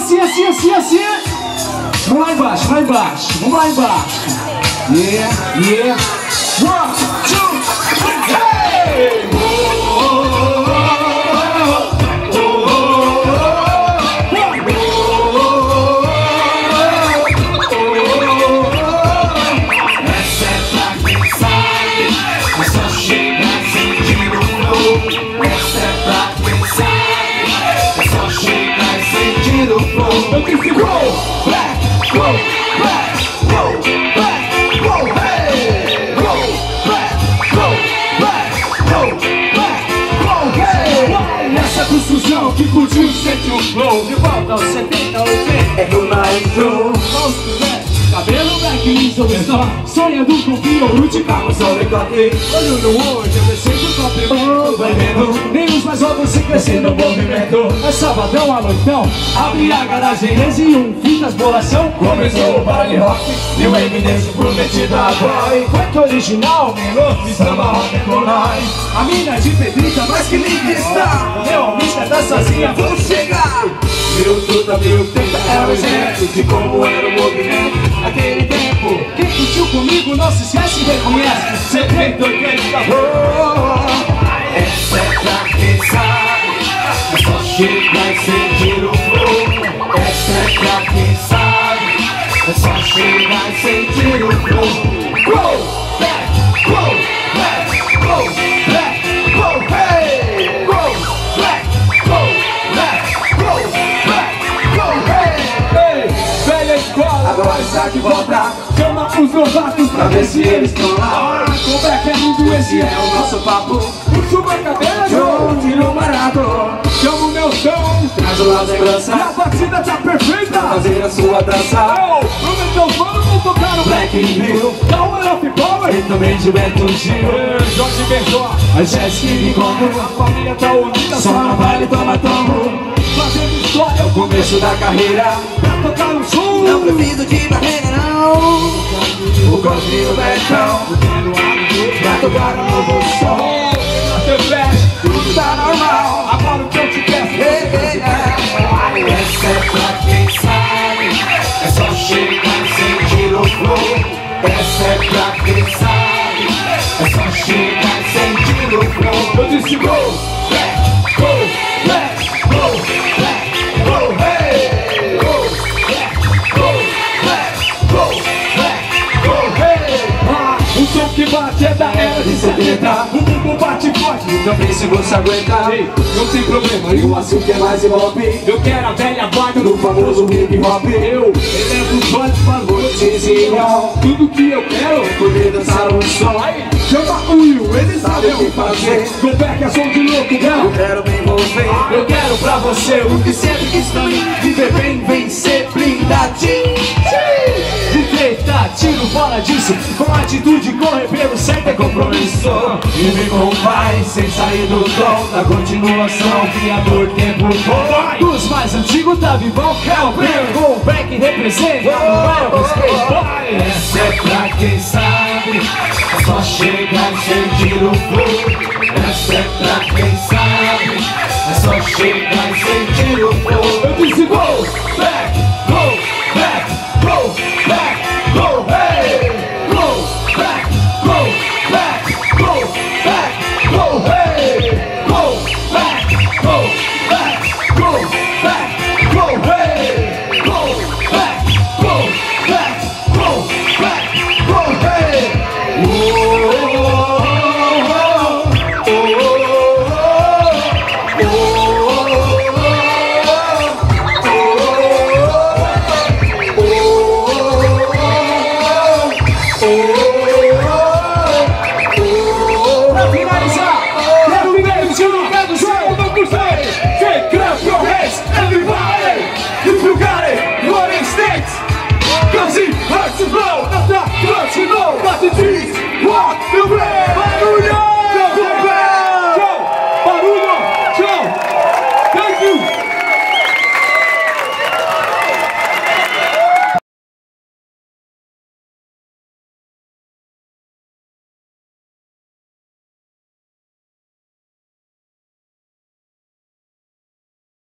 assim, assim, assim, assim. Vamos lá embaixo, lá embaixo. Vamos lá embaixo. Yeah, yeah. 1, 2, 3, hey! Eu disse go back, go back, go back, go hey, go back, go back, go back, go hey. Nessa construção que curtiu sente o flow. De volta aos 70, 80. É no Nitro. Cabelo black liso, sonhando com pior de carro, só lecote. Olho no olho, eu descendo o comprimento. Vai vendo, nem os mais novos se crescendo no movimento. É sabadão à noitão, abri a garagem, e fitas, bolação. Começou o baile rock, e o evidência prometida a boy. Quanto original, melô, samba rock com nós. A mina de pedrita, mas que linda está. Meu almista tá sozinha, vou chegar. Meu tudo, meu tempo é o exemplo de como era o movimento. Aquele tempo, quem curtiu comigo não se esquece e reconhece. 70, 80, essa é pra quem sabe. É só chegar e sentir o flow. Essa é pra quem sabe. É só chegar e sentir o flow. Go back, go back, go back, go hey. Go back, go back, go back, go hey. Velha escola, agora está de volta. Chama os novatos pra ver se eles estão lá. Como é que é lindo, esse é o nosso papo. Puxo uma cadeira, João, tiro barato. Chamo o meu som, traz uma lembrança. E a batida tá perfeita pra fazer a sua dança. Prometeu o mano, vou tocar no Black Hill. Power of Power e também de Beto Gil. Jorge Benjó, a Jéssica e como a família tá unida, só não vale toma tombo. Fazendo história, é o começo da carreira. Pra tocar no som, não preciso de barreira não. O Cosme e o Betão, pra tocar um novo som. Tudo tá normal, agora o que eu te peço, essa é pra quem sabe. É só chegar e sentir o flow. Essa é pra quem sabe. É só chegar e sentir o flow. Eu disse go back, go back, go back, go hey. Go back, go back, go back, go hey. O som que bate é da era de 70. O bumbum bate forte, também se você aguentar. Não tem problema, e o açúcar é mais hip hop. Eu quero a velha vibe do famoso hip hop. Eu elevo os olhos pra noitezinho. Tudo que eu quero é poder dançar um som. Chama o Will, ele sabe o que fazer. Go back é som de louco, girl. Eu quero me envolver. Eu quero pra você o que sempre quis também. Viver bem, vencer, blindadinho. De treta, tiro fora disso. Com atitude, correr pelo certo é compromisso. E me vai sem sair do tom da continuação. Criador, tempo bom. Dos mais antigos tá vivão. Go back representa. Essa é pra quem sabe. É só chegar e sentir o flow. Essa é pra quem sabe. É só chegar e sentir